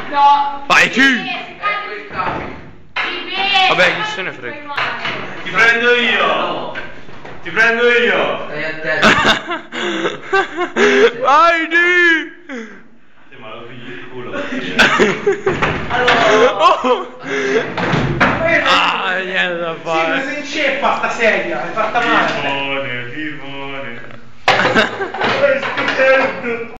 No. Vai tu! Vabbè, chi se ne frega. Ti prendo io! Ti prendo io! Stai attento. Vai tu! Sì, ma lo pigli il culo. Oh. Ah, niente da Sì, fare. ma si inceppa sta sedia, è fatta male. Timone, timone.